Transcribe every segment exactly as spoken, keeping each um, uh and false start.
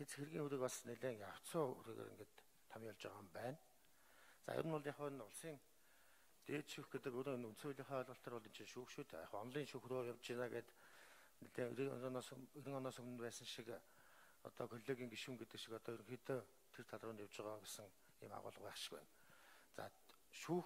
хэц хэргийн үрийг бас нэлээд явцсан үрээр ингээд томьёолж байгаа юм байна. За ер нь бол яг нь улсын дээд шүүх гэдэг өөрөө үндсэн хуулийн ойлголтоор бол энэ чинь шүүх шүү дээ. Яг онлын шүүх рүү явж байна гэд нэлээд90 оноос90 оноос өмнө байсан шиг одоо коллегийн гишүүн гэдэг шиг одоо ерөнхийдөө тэр тал руу явж байгаа гэсэн юм агуулга байх шиг байна. За шүүх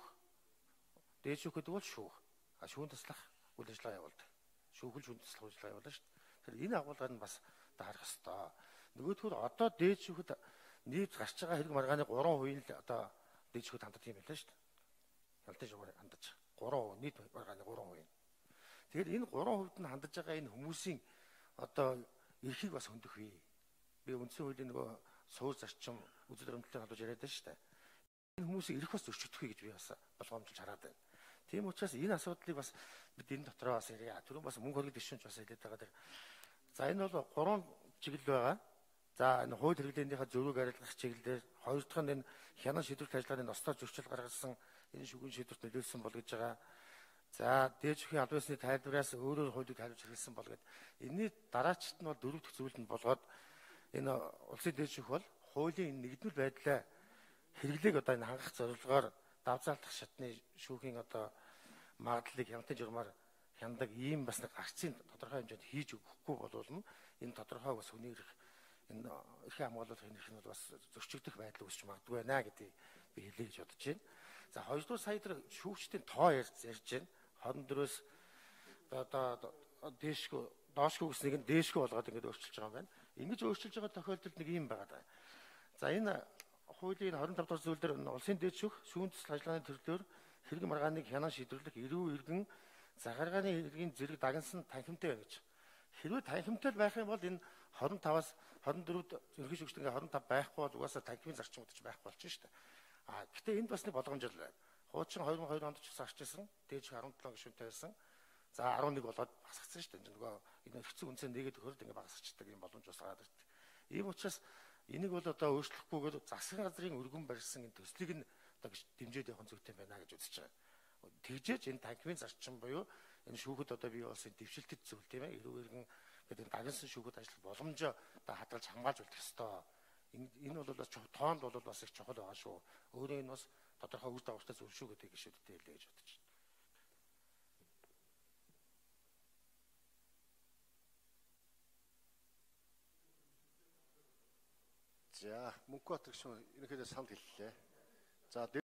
дээд шүүх гэдэг бол шүүх. А шүүн туслах үйл ажиллагаа явуулдаг. Шүүхэл шүүн туслах үйл ажиллагаа явуулна шүү дээ. Тэр энэ агуулгаар нь бас харах ёстой. Нөгөөдхөр одоо дээд шүүхэд нийт гарч байгаа хэрэг маргааны гурван хувийн л одоо дээд шүүхэд ханддаг юм байна шүү дээ. Хяналтын шүүгээр хандаж гурван хувь нийт маргааны гурван хувийн. Тэгэхээр энэ гурван хувьд нь хандаж байгаа энэ хүмүүсийн одоо эрхийг бас хөндөх бий. Би үндсэн хуулийн нөгөө суур зарчим үзэл баримтлалыг халууж яриад байна шүү дээ. Энэ хүмүүсийн эрх бас зөрчигдөх гэж би бас болгоомжлж хараад байна. Тийм учраас энэ асуудлыг бас бид энэ дотроо бас ярья. Түрүүн бас мөнгө хөргөл гишүүнч бас хэлээд байгаа дэр. За энэ бол гурван чиглэл байгаа. За энэ хууль хэрэглээнийхээ зөрүүг арилгах чиглэлээр хоёр дахь нь энэ хянан шийдвэрлэх ажиллагааны ноцтой зөрчил гаргасан энэ шүүхийн шийдвэрт нөлөөлсөн бол гэж байгаа. За дээд шүүхийн албан ёсны тайлбараас өөрөөр хуулийг тайлбарж хэлсэн бол гэд. Энэний дараачт нь бол дөрөв дэх зүйл нь болгоод энэ улсын дээд шүүх бол хуулийн нэгдмэл байдлаа хэрэглээг одоо энэ хангах зорилгоор давзаалтах шатны шүүхийн одоо магадлалыг хяналтын журмаар хяндаг ийм бас нэг арчийн тодорхой хэмжээнд хийж өгөхгүй болвол энэ тодорхой бас хүний эрх энэ эрхийн хамгаалалтын эрх нь бол бас зөрчигдөх байдал үүсч магадгүй байна гэдгийг би хэлье гэж бодож байна. За хоёрдугаар сая дээр шүүгчдийн тоо ярьж ярьж байна. хорин дөрвөөс одоо дээшгүй доошгүй гэснийг нь дээшгүй болгоод ингэж өөрчилж байгаа юм байна. Ингэж өөрчилж байгаа тохиолдолд нэг юм байгаа даа. За энэ хуулийн хорин тав дахь зүйл дээр улсын дээд шүүх шүүн туслах ажиллагааны төрлөөр хэрэг маргааныг хянан шийдвэрлэх эрүү иргэн захиргааны хэргийн зэрэг дагнсан танхимтай байна гэж. Хэрвээ танхимтай байх юм бол энэ хорин таваас хорин дөрөвд ерөнхий шүүгчдийн хорин тав байхгүй бол угаасаа танхимын зарчим удаж байхгүй болчихно шүү дээ. А гэхдээ энд бас нэг боломжтой байна. Хуучин хоёр мың хоёр онд ч гэсэн арчижсэн, дээж арван долоо гишүүнтэй байсан. За арван нэг болоод багасгацсан шүү дээ. Нөгөө энэ хэцүү үнцээ нэгээд өгөхөд ингэ багасгачдаг юм боломж бас гараад ирдэг. Ийм учраас энийг бол одоо өөрчлөхгүйгээр засгийн газрын өргөн барьсан энэ төслийг нь одоо дэмжиж явах зүйтэй байна гэж үзэж байгаа. Тэгжээж энэ танхимын зарчим буюу энэ шүүхэд одоо бий болсон дэвшилтэд зүйл тийм ээ. Эрүү иргэн гэдэг дагнсан шүүхэд ажиллах боломжоо одоо хадгалж хамгаалж үлдэх ёстой. Энэ бол бас тоонд бол бас их чухал байгаа шүү. Өөрөө энэ бас тодорхой үр дагавартай зүйл шүү гэдэг гишүүдтэй хэлээ гэж бодож байна. За мөнхбаатар гишүүн ерөнхийдөө санд хэллээ. За